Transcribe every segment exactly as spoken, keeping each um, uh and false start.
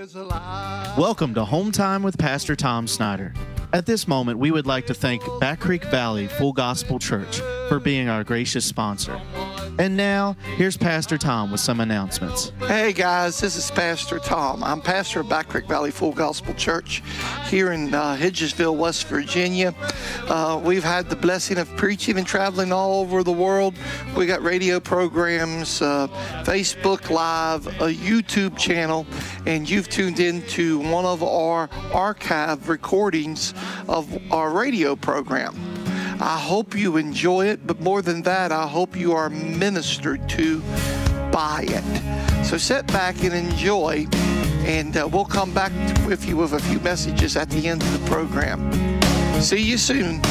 Welcome to Home Time with Pastor Tom Snyder. At this moment, we would like to thank Back Creek Valley Full Gospel Church for being our gracious sponsor. And now, here's Pastor Tom with some announcements. Hey guys, this is Pastor Tom. I'm pastor of Back Creek Valley Full Gospel Church here in uh, Hedgesville, West Virginia. Uh, we've had the blessing of preaching and traveling all over the world. We got radio programs, uh, Facebook Live, a YouTube channel, and you've tuned into one of our archive recordings of our radio program. I hope you enjoy it, but more than that, I hope you are ministered to by it. So sit back and enjoy, and uh, we'll come back with you with a few messages at the end of the program. See you soon.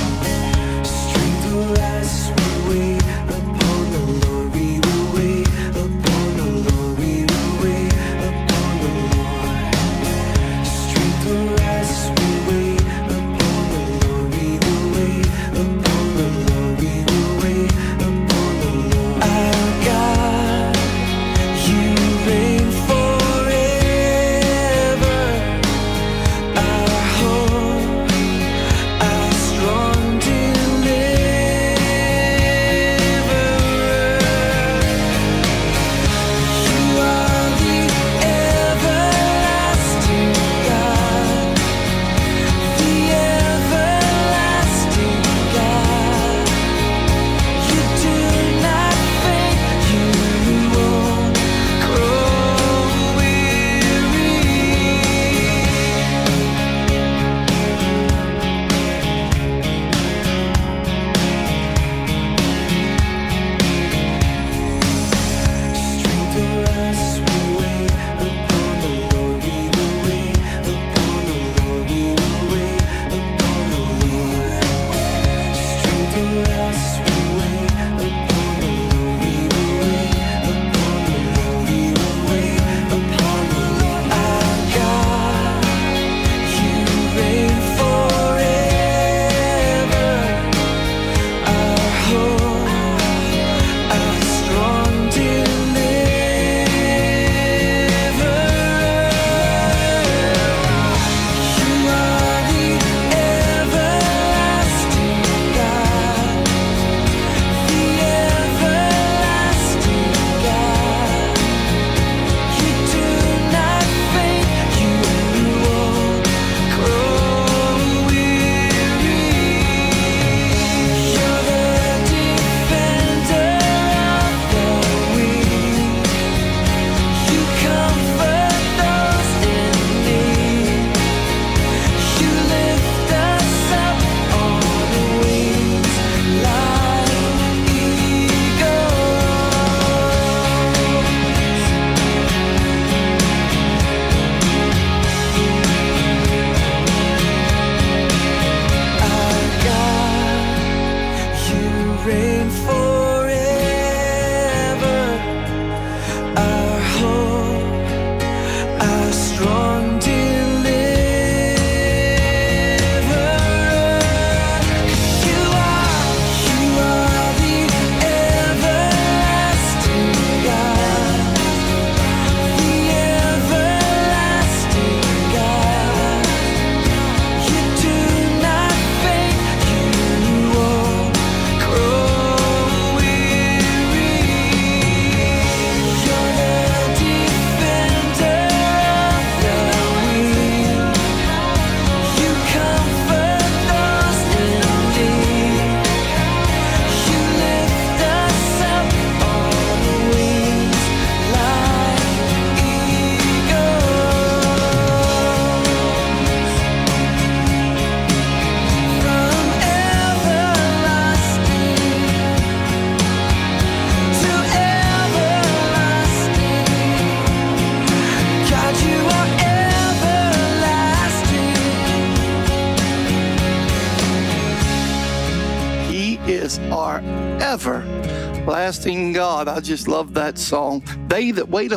Everlasting God. I just love that song. They that wait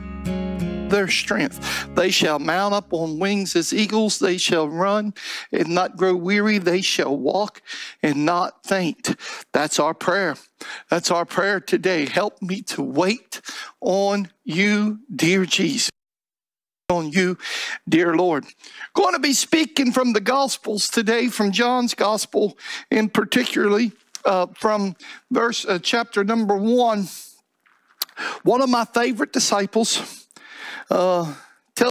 upon their strength, they shall mount up on wings as eagles. They shall run and not grow weary. They shall walk and not faint. That's our prayer. That's our prayer today. Help me to wait on you, dear Jesus. on you, dear Lord. Going to be speaking from the Gospels today, from John's Gospel, and particularly uh, from verse uh, chapter number one. One of my favorite disciples, uh, tell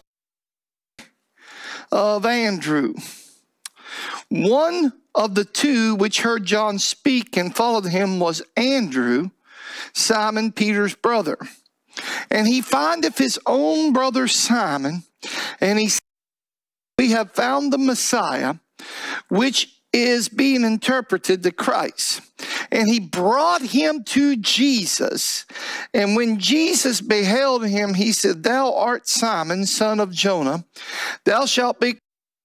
of Andrew. One of the two which heard John speak and followed him was Andrew, Simon Peter's brother. And he findeth his own brother Simon, and he said, we have found the Messiah, which is being interpreted the Christ. And he brought him to Jesus. And when Jesus beheld him, he said, thou art Simon, son of Jonah. Thou shalt be,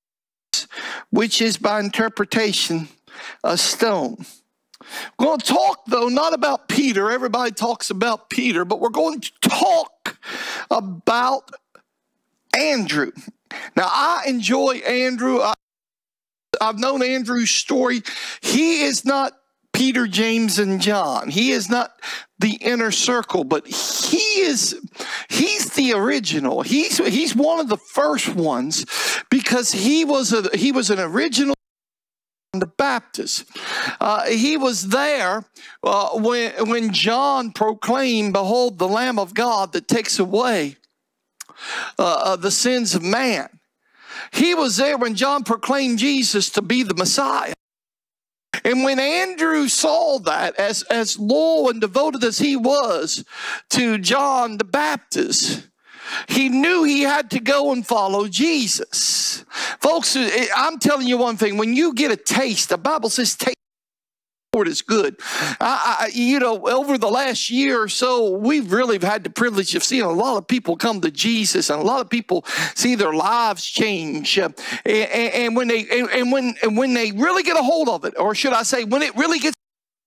which is by interpretation a stone. We're going to talk, though, not about Peter. Everybody talks about Peter, but we're going to talk about Andrew. Now, I enjoy Andrew. I, I've known Andrew's story. He is not Peter, James, and John. He is not the inner circle, but he is, he's the original. He's, he's one of the first ones because he was, a, he was an original the Baptist. Uh, he was there uh, when, when John proclaimed, behold, the Lamb of God that takes away uh, uh, the sins of man. He was there when John proclaimed Jesus to be the Messiah. And when Andrew saw that, as, as loyal and devoted as he was to John the Baptist, he knew he had to go and follow Jesus. Folks, I'm telling you one thing. When you get a taste, the Bible says taste the Lord is good. I, I, you know, over the last year or so, we've really had the privilege of seeing a lot of people come to Jesus, and a lot of people see their lives change. Uh, and, and when they and, and when and when they really get a hold of it, or should I say, when it really gets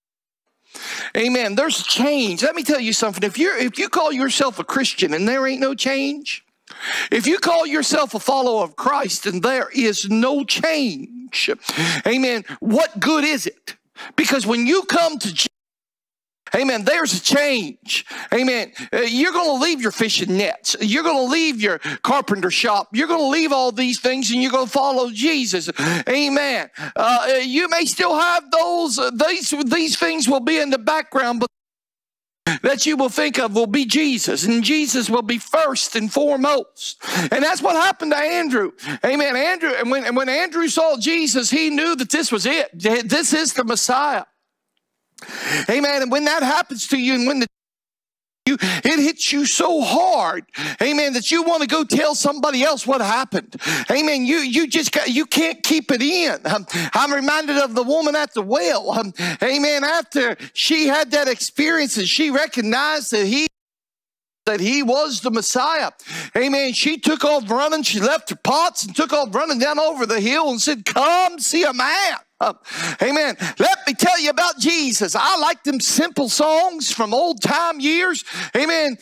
amen, there's change. Let me tell you something. If you're if you call yourself a Christian and there ain't no change, if you call yourself a follower of Christ and there is no change, amen, what good is it? Because when you come to Jesus, amen, there's a change. Amen. Uh, you're going to leave your fishing nets. You're going to leave your carpenter shop. You're going to leave all these things and you're going to follow Jesus. Amen. Uh, you may still have those, uh, these, these things will be in the background, but that you will think of will be Jesus, and Jesus will be first and foremost. And that's what happened to Andrew. Amen. Andrew, and when, and when Andrew saw Jesus, he knew that this was it. This is the Messiah. Amen. And when that happens to you, and when the you, it hits you so hard, amen, that you want to go tell somebody else what happened. Amen. You you just got, you can't keep it in. Um, I'm reminded of the woman at the well. Um, amen. After she had that experience and she recognized that he that he was the Messiah. Amen. She took off running. She left her pots and took off running down over the hill and said, come see a man. Uh, amen. Let me tell you about Jesus. I like them simple songs from old time years. Amen.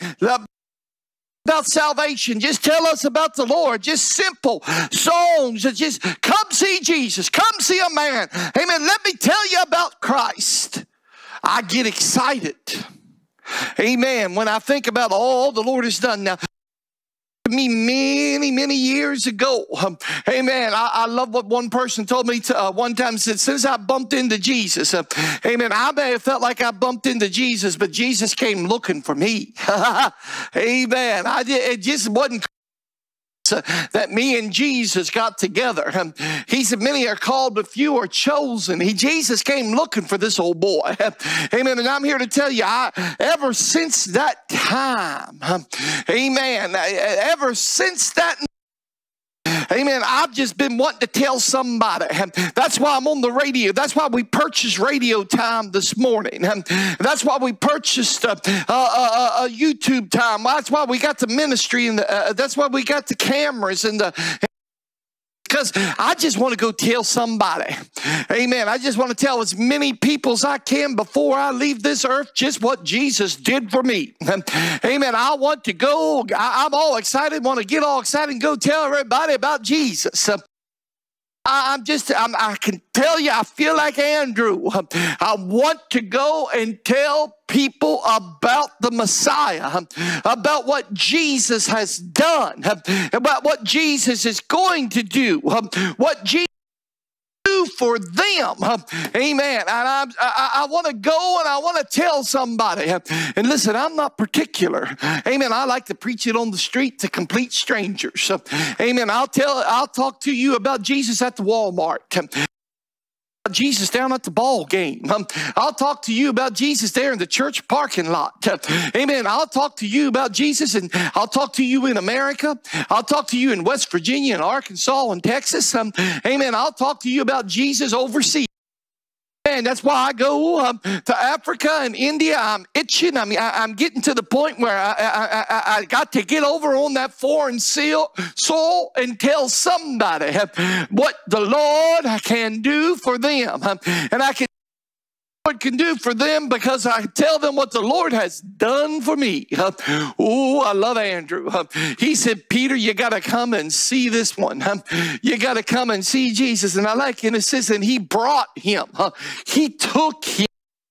About salvation. Just tell us about the Lord. Just simple songs that just come see Jesus. Come see a man. Amen. Let me tell you about Christ. I get excited. Amen. When I think about all the Lord has done now. Me many, many years ago. Um, amen. I, I love what one person told me to, uh, one time. Said, since I bumped into Jesus, uh, amen, I may have felt like I bumped into Jesus, but Jesus came looking for me. Amen. I did, it just wasn't that me and Jesus got together. Um, he said, many are called, but few are chosen. He, Jesus came looking for this old boy. Amen. And I'm here to tell you, I, ever since that time, um, amen, ever since that amen, I've just been wanting to tell somebody. That's why I'm on the radio. That's why we purchased radio time this morning. That's why we purchased a, a, a, a YouTube time. That's why we got the ministry, and the, uh, that's why we got the cameras and the... Because I just want to go tell somebody. Amen. I just want to tell as many people as I can before I leave this earth just what Jesus did for me. Amen. I want to go. I'm all excited, want to get all excited and go tell everybody about Jesus. I'm just, I'm, I can tell you, I feel like Andrew. I want to go and tell people about the Messiah, about what Jesus has done, about what Jesus is going to do, what Jesus do for them. Amen. And I, I, I want to go and I want to tell somebody. And listen, I'm not particular. Amen. I like to preach it on the street to complete strangers. Amen. I'll tell, I'll talk to you about Jesus at the Walmart. Jesus down at the ball game. Um, I'll talk to you about Jesus there in the church parking lot. Uh, amen. I'll talk to you about Jesus, and I'll talk to you in America. I'll talk to you in West Virginia and Arkansas and Texas. Um, amen. I'll talk to you about Jesus overseas. And that's why I go um, to Africa and India. I'm itching. I mean, I, I'm getting to the point where I, I, I, I got to get over on that foreign soil and tell somebody what the Lord can do for them. And I can Lord can do for them because I tell them what the Lord has done for me. Uh, oh, I love Andrew. Uh, he said, Peter, you got to come and see this one. Uh, you got to come and see Jesus. And I like it. It says, and he brought him. Uh, he took him.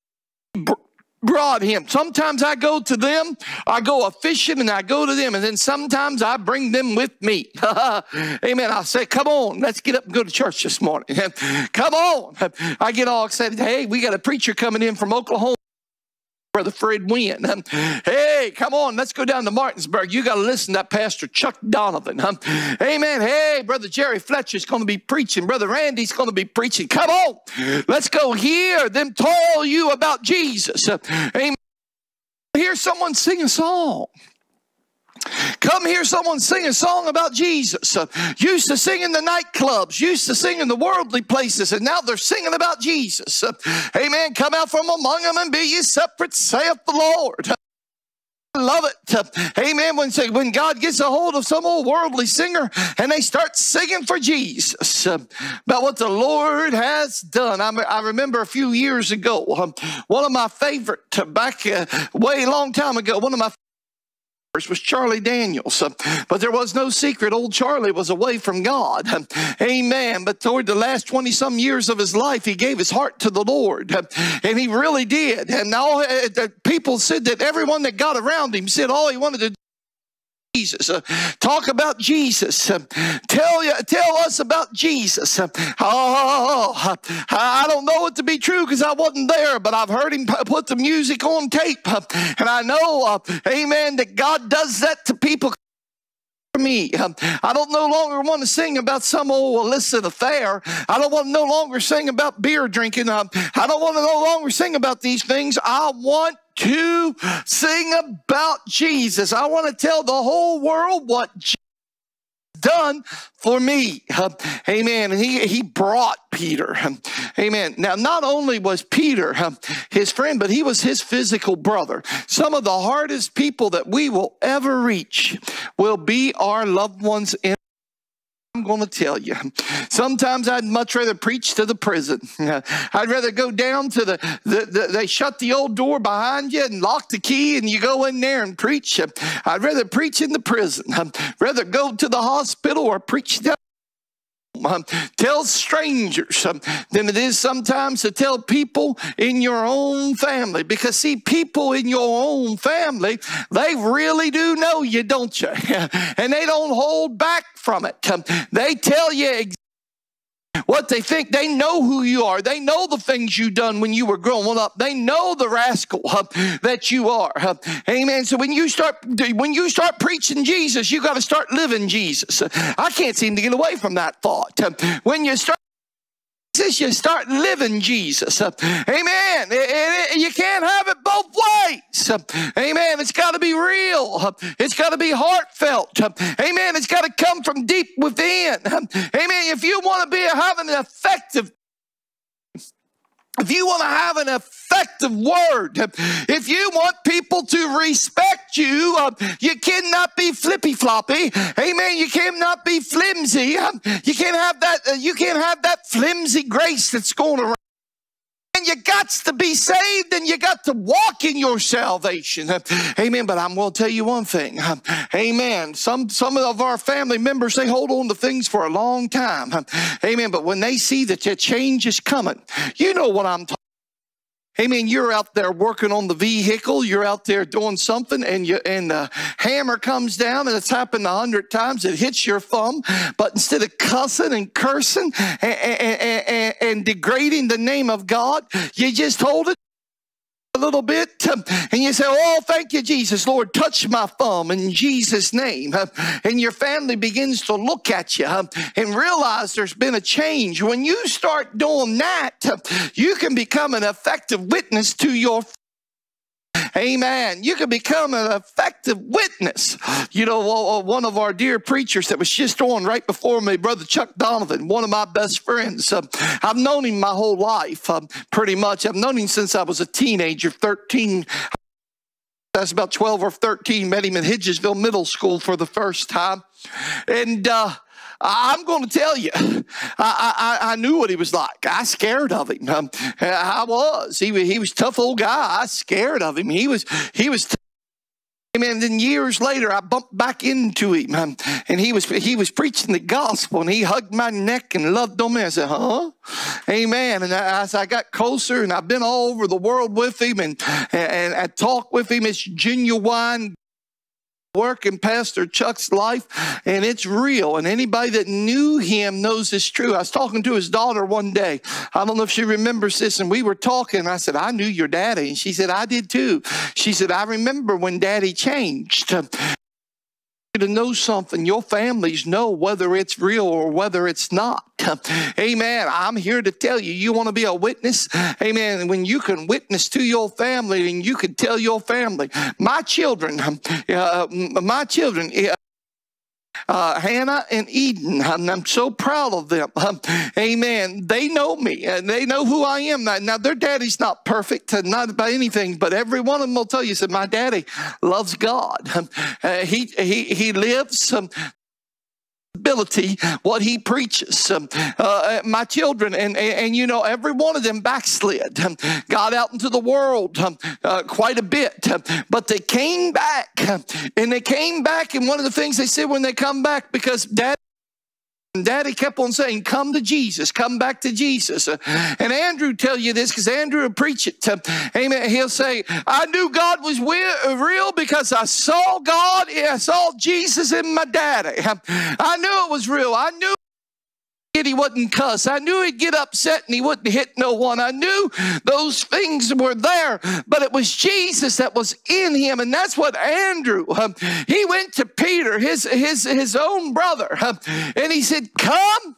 Brought him. Sometimes I go to them, I go a fishing and I go to them, and then sometimes I bring them with me. Amen. I say, come on, let's get up and go to church this morning. Come on. I get all excited. Hey, we got a preacher coming in from Oklahoma. Brother Fred Wynn. Um, hey, come on, let's go down to Martinsburg. You got to listen to that Pastor Chuck Donovan. Um, amen. Hey, Brother Jerry Fletcher's going to be preaching. Brother Randy's going to be preaching. Come on, let's go hear them tell you about Jesus. Uh, amen. Hear someone sing a song. Come hear someone sing a song about Jesus. Uh, used to sing in the nightclubs, used to sing in the worldly places, and now they're singing about Jesus. Uh, amen. Come out from among them and be ye separate, saith the Lord. I love it. Uh, amen. When, when God gets a hold of some old worldly singer and they start singing for Jesus uh, about what the Lord has done. I, I remember a few years ago, um, one of my favorite, uh, back uh, way long time ago, one of my was Charlie Daniels. Uh, but there was no secret. Old Charlie was away from God. Uh, amen. But toward the last twenty some years of his life, he gave his heart to the Lord. Uh, and he really did. And all uh, the people said that everyone that got around him said all he wanted to do Jesus. Uh, talk about Jesus. Uh, tell you, tell us about Jesus. Uh, oh, I don't know it to be true because I wasn't there, but I've heard him put the music on tape. Uh, and I know, uh, amen, that God does that to people. Me. Um, I don't no longer want to sing about some old illicit affair. I don't want to no longer sing about beer drinking. Um, I don't want to no longer sing about these things. I want to sing about Jesus. I want to tell the whole world what Jesus done for me. Uh, amen. And he, he brought Peter. Um, amen. Now, not only was Peter um, his friend, but he was his physical brother. Some of the hardest people that we will ever reach will be our loved ones in. I'm going to tell you, sometimes I'd much rather preach to the prison. I'd rather go down to the, the, the, they shut the old door behind you and lock the key and you go in there and preach. I'd rather preach in the prison. I'd rather go to the hospital or preach down. Um, tell strangers um, than it is sometimes to tell people in your own family. Because see, people in your own family, they really do know you, don't you? And they don't hold back from it. Um, they tell you exactly what they think. They know who you are. They know the things you done when you were growing up. They know the rascal uh, that you are. Uh, amen. So when you start when you start preaching Jesus, you got to start living Jesus. Uh, I can't seem to get away from that thought. Uh, when you start you start living Jesus. Uh, amen. It, it, you can't have it both ways. Uh, amen. It's got to be real. Uh, it's got to be heartfelt. Uh, amen. It's got to come from deep within. Uh, amen. If you want to be having an effective If you want to have an effective word, if you want people to respect you, uh, you cannot be flippy floppy. Amen. You cannot be flimsy. Um, you can't have that. Uh, you can't have that flimsy grace that's going around. Amen. You got to be saved and you got to walk in your salvation. Amen. But I'm going to tell you one thing. Amen. Some, some of our family members, they hold on to things for a long time. Amen. But when they see that your change is coming, you know what I'm talking about. Amen. You're out there working on the vehicle. You're out there doing something, and you and the hammer comes down, and it's happened a hundred times. It hits your thumb, but instead of cussing and cursing and, and, and, and degrading the name of God, you just hold it a little bit, and you say, oh, thank you, Jesus. Lord, touch my thumb in Jesus' name. And your family begins to look at you and realize there's been a change. When you start doing that, you can become an effective witness to your family. Amen. You can become an effective witness. You know, one of our dear preachers that was just on right before me, Brother Chuck Donovan, one of my best friends. Uh, I've known him my whole life, uh, pretty much. I've known him since I was a teenager, thirteen. That's about twelve or thirteen. Met him in Hedgesville Middle School for the first time. And, uh, I'm going to tell you, I, I, I knew what he was like. I scared of him. Um, I was. He, he was a tough old guy. I scared of him. He was, he was tough. Amen. Then years later, I bumped back into him, um, and he was he was preaching the gospel, and he hugged my neck and loved on me. I said, huh? Amen. And I, as I got closer, and I've been all over the world with him, and, and I talked with him. It's genuine work in Pastor Chuck's life, and it's real, and anybody that knew him knows it's true. I was talking to his daughter one day. I don't know if she remembers this, and we were talking. I said, I knew your daddy, and she said, I did too. She said, I remember when daddy changed. To know something, your families know whether it's real or whether it's not. Amen. I'm here to tell you, you want to be a witness? Amen. When you can witness to your family and you can tell your family, my children, uh, my children, uh, Uh, Hannah and Eden, I'm, I'm so proud of them. Um, amen. They know me, and they know who I am. Now, now their daddy's not perfect, uh, not by anything, but every one of them will tell you, said, my daddy loves God. Um, uh, he, he, he lives um, ability what he preaches. Um, uh, my children, and, and and you know, every one of them backslid, um, got out into the world um, uh, quite a bit, um, but they came back, um, and they came back, and one of the things they said when they come back, because dad Daddy kept on saying, come to Jesus, come back to Jesus. Uh, and Andrew tell you this, because Andrew will preach it. Uh, amen. He'll say, I knew God was real because I saw God, I saw Jesus in my daddy. Uh, I knew it was real. I knew he wouldn't cuss. I knew he'd get upset and he wouldn't hit no one. I knew those things were there, but it was Jesus that was in him. And that's what Andrew, um, he went to Peter, his, his, his own brother, um, and he said, come.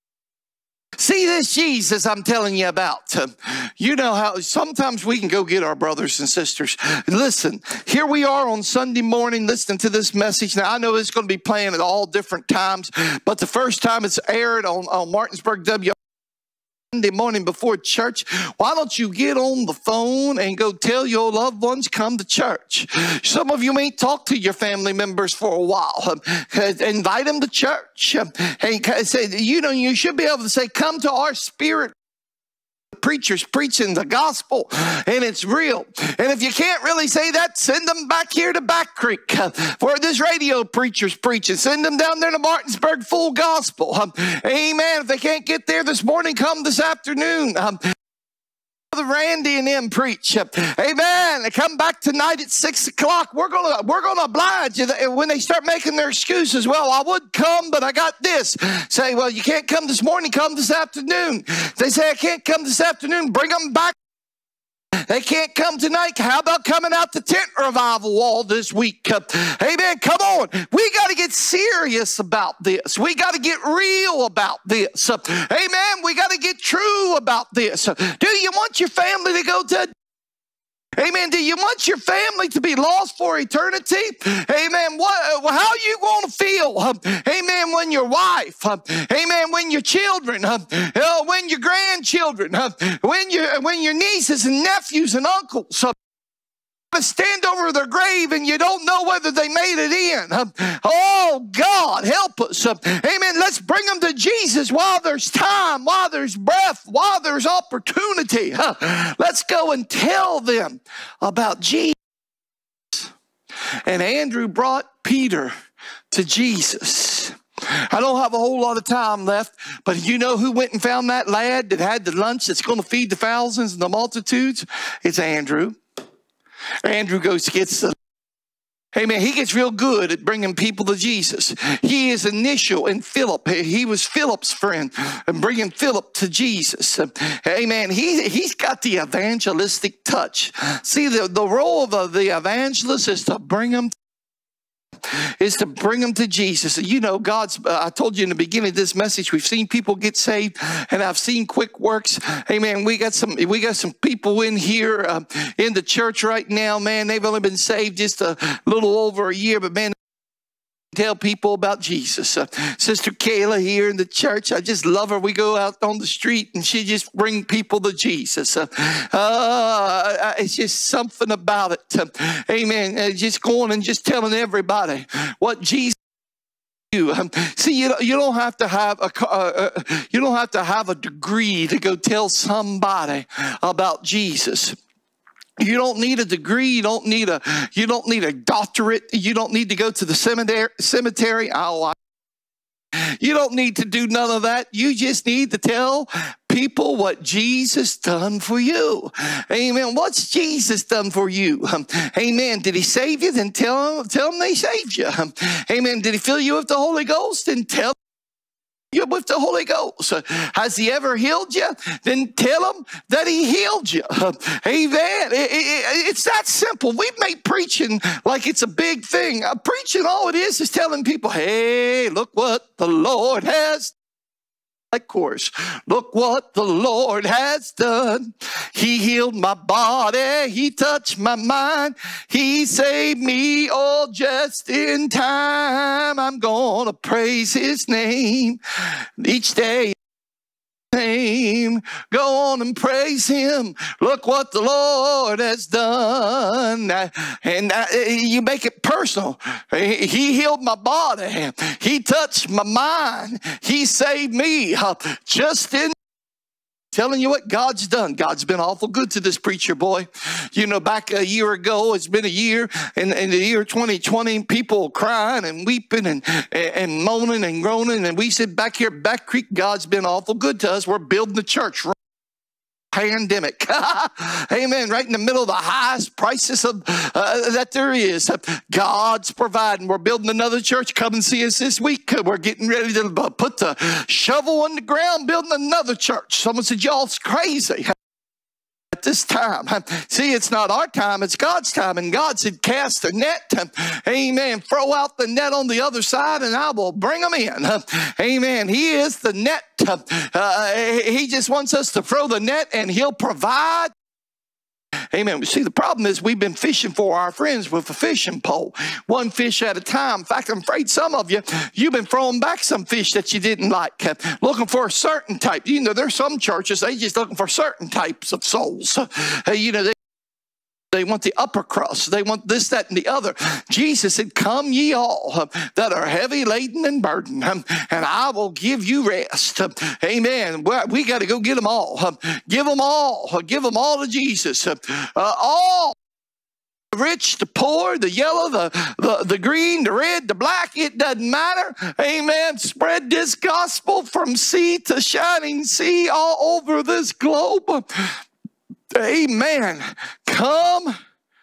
See this Jesus I'm telling you about. Um, you know how sometimes we can go get our brothers and sisters. Listen, here we are on Sunday morning listening to this message. Now, I know it's going to be playing at all different times, but the first time it's aired on, on Martinsburg W. Sunday morning before church, why don't you get on the phone and go tell your loved ones come to church? Some of you may talk to your family members for a while. Um, invite them to church. Um, and say, you know, you should be able to say, come to our spirit. Preachers preaching the gospel, and it's real. And if you can't really say that, send them back here to Back Creek uh, for this radio preacher's preaching. Send them down there to Martinsburg Full Gospel. Um, amen. If they can't get there this morning, come this afternoon. Um, Brother Randy and them preach. Amen. They come back tonight at six o'clock. We're gonna we're gonna oblige you when they start making their excuses. Well, I would come, but I got this. Say, well, you can't come this morning. Come this afternoon. They say I can't come this afternoon. Bring them back. They can't come tonight. How about coming out the tent revival wall this week? Amen. Come on. We got to get serious about this. We got to get real about this. Amen. We got to get true about this. Do you want your family to go to Amen. Do you want your family to be lost for eternity? Amen. What, how are you going to feel? Amen. When your wife, amen, when your children, when your grandchildren, when your, when your nieces and nephews and uncles stand over their grave and you don't know whether they made it in. Um, oh, God, help us. Um, amen. Let's bring them to Jesus while there's time, while there's breath, while there's opportunity. Uh, let's go and tell them about Jesus. And Andrew brought Peter to Jesus. I don't have a whole lot of time left, but you know who went and found that lad that had the lunch that's going to feed the thousands and the multitudes? It's Andrew. Andrew goes gets the, hey man, he gets real good at bringing people to Jesus. He is initial in Philip. He was Philip's friend and bringing Philip to Jesus. Hey man, he, he's got the evangelistic touch. See, the, the role of the, the evangelist is to bring them is to bring them to Jesus. You know, God's, uh, I told you in the beginning of this message, we've seen people get saved, and I've seen quick works. Amen. We got some, we got some people in here uh, in the church right now, man. They've only been saved just a little over a year, but man, tell people about Jesus. Uh, Sister Kayla here in the church, I just love her. We go out on the street and she just bring people to Jesus. Uh, uh, it's just something about it. Uh, amen. Uh, just going and just telling everybody what Jesus do. Um, see, you, you don't have to have a uh, uh, you don't have to have a degree to go tell somebody about Jesus. You don't need a degree. You don't need a, you don't need a doctorate. You don't need to go to the cemetery. cemetery. Oh, I, you don't need to do none of that. You just need to tell people what Jesus done for you. Amen. What's Jesus done for you? Um, amen. Did he save you? Then tell them, tell them they saved you. Um, amen. Did he fill you with the Holy Ghost? Then tell you with the Holy Ghost. Uh, has he ever healed you? Then tell him that he healed you. Uh, amen. It, it, it's that simple. We've made preaching like it's a big thing. Uh, preaching, all it is is telling people, hey, look what the Lord has done. Of course, look what the Lord has done. He healed my body. He touched my mind. He saved me all just in time. I'm going to praise his name each day. Name. Go on and praise him. Look what the Lord has done. And you make it personal. He healed my body. He touched my mind. He saved me just in telling you what God's done. God's been awful good to this preacher boy. You know, back a year ago, it's been a year, and in the year twenty twenty, people crying and weeping and, and moaning and groaning. And we said back here at Back Creek, God's been awful good to us. We're building the church. Pandemic. Amen. Right in the middle of the highest prices of, uh, that there is. God's providing. We're building another church. Come and see us this week. We're getting ready to put the shovel in the ground, building another church. Someone said, y'all's crazy. At this time. See, it's not our time, it's God's time. And God said, cast the net. Amen. Throw out the net on the other side and I will bring them in. Amen. He is the net. Uh, he just wants us to throw the net and he'll provide. Amen. See, the problem is we've been fishing for our friends with a fishing pole, one fish at a time. In fact, I'm afraid some of you, you've been throwing back some fish that you didn't like, looking for a certain type. You know, there's some churches, they just looking for certain types of souls. Uh, you know, they They want the upper crust. They want this, that, and the other. Jesus said, come ye all uh, that are heavy laden and burdened, um, and I will give you rest. Uh, amen. We, we got to go get them all. Uh, give them all. Uh, give them all to Jesus. Uh, uh, all. The rich, the poor, the yellow, the, the, the green, the red, the black, it doesn't matter. Amen. Spread this gospel from sea to shining sea all over this globe. Amen. Come,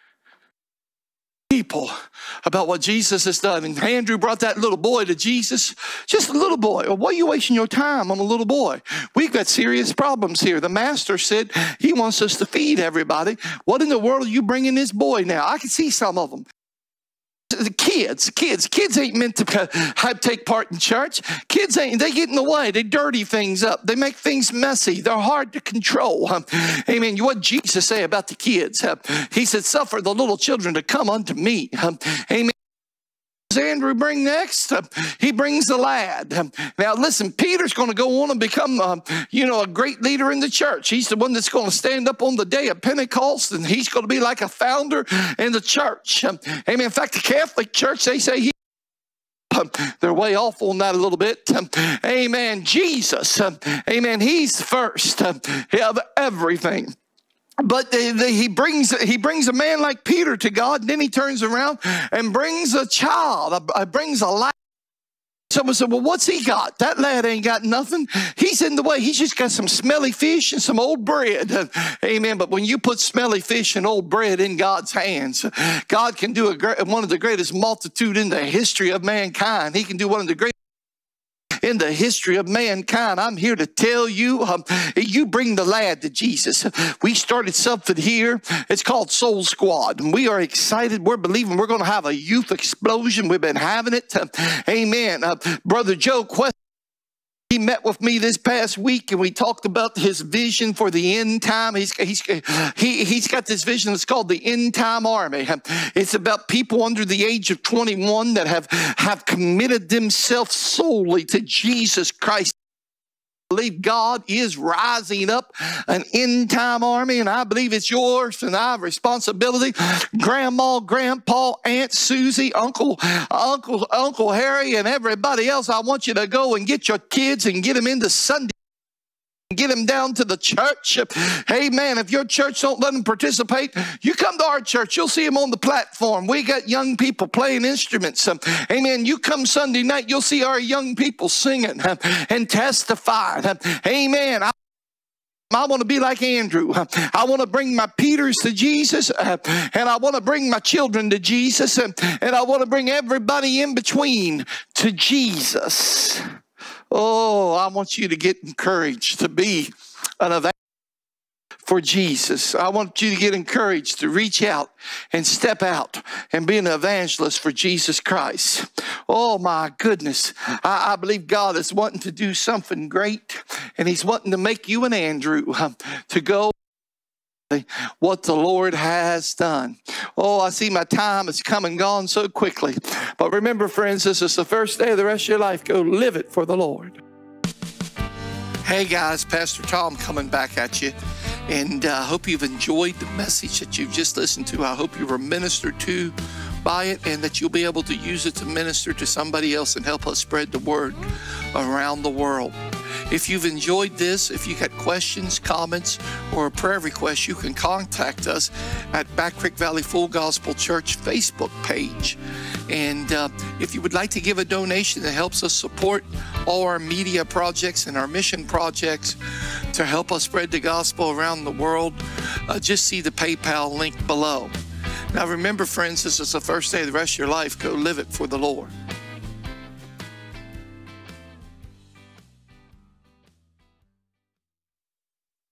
people, about what Jesus has done. And Andrew brought that little boy to Jesus. Just a little boy. Why are you wasting your time on a little boy? We've got serious problems here. The master said he wants us to feed everybody. What in the world are you bringing this boy now? I can see some of them. The kids, kids, kids ain't meant to have, take part in church. Kids ain't, they get in the way. They dirty things up. They make things messy. They're hard to control. Um, amen. What did Jesus say about the kids? Uh, he said, suffer the little children to come unto me. Um, amen. does Andrew bring next? Uh, he brings the lad. Um, now, listen, Peter's going to go on and become, uh, you know, a great leader in the church. He's the one that's going to stand up on the day of Pentecost, and he's going to be like a founder in the church. Um, amen. In fact, the Catholic Church, they say he they're way off on that a little bit. Um, amen. Jesus, um, amen. He's first um, of everything. But they, they, he brings he brings a man like Peter to God, and then he turns around and brings a child, uh, brings a lad. Someone said, well, what's he got? That lad ain't got nothing. He's in the way. He's just got some smelly fish and some old bread. Amen. But when you put smelly fish and old bread in God's hands, God can do a great, one of the greatest multitude in the history of mankind. He can do one of the greatest in the history of mankind. I'm here to tell you, um, you bring the lad to Jesus. We started something here. It's called Soul Squad. And we are excited. We're believing we're going to have a youth explosion. We've been having it. Uh, amen. Uh, Brother Joe Quest, he met with me this past week, and we talked about his vision for the end time. He's, he's, he, he's got this vision that's called the End Time Army. It's about people under the age of twenty-one that have, have committed themselves solely to Jesus Christ. I believe God is rising up an end time army, and I believe it's yours and I have responsibility. Grandma, Grandpa, Aunt Susie, Uncle, Uncle, Uncle Harry, and everybody else, I want you to go and get your kids and get them into Sunday. Get them down to the church. Amen. If your church don't let them participate, you come to our church. You'll see them on the platform. We got young people playing instruments. Amen. You come Sunday night, you'll see our young people singing and testifying. Amen. I I want to be like Andrew. I want to bring my Peters to Jesus, and I want to bring my children to Jesus, and I want to bring everybody in between to Jesus. Oh, I want you to get encouraged to be an evangelist for Jesus. I want you to get encouraged to reach out and step out and be an evangelist for Jesus Christ. Oh, my goodness. I, I believe God is wanting to do something great, and he's wanting to make you and Andrew um, to go what the Lord has done. Oh, I see my time has come and gone so quickly. But remember, friends, this is the first day of the rest of your life. Go live it for the Lord. Hey, guys, Pastor Tom coming back at you. And I uh, hope you've enjoyed the message that you've just listened to. I hope you were ministered to by it, and that you'll be able to use it to minister to somebody else and help us spread the word around the world. If you've enjoyed this, if you got questions, comments, or a prayer request, you can contact us at Back Creek Valley Full Gospel Church Facebook page. And uh, if you would like to give a donation that helps us support all our media projects and our mission projects to help us spread the gospel around the world, uh, just see the PayPal link below. Now remember, friends, this is the first day of the rest of your life. Go live it for the Lord.